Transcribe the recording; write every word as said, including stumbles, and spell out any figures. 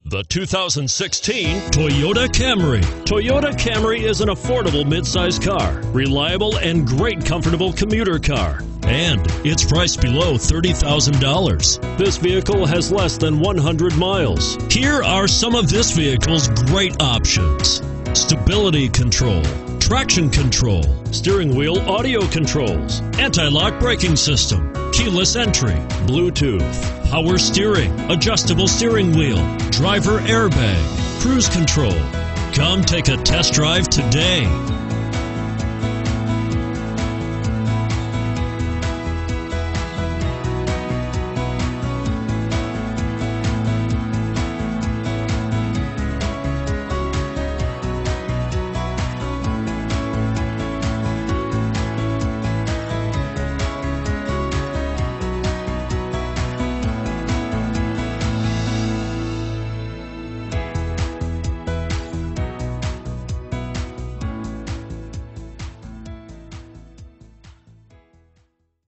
The two thousand sixteen Toyota Camry. Toyota Camry is an affordable midsize car, reliable and great comfortable commuter car. And it's priced below thirty thousand dollars. This vehicle has less than one hundred miles. Here are some of this vehicle's great options: stability control, traction control, steering wheel audio controls, anti-lock braking system, keyless entry, Bluetooth, power steering, adjustable steering wheel, driver airbag, cruise control. Come take a test drive today.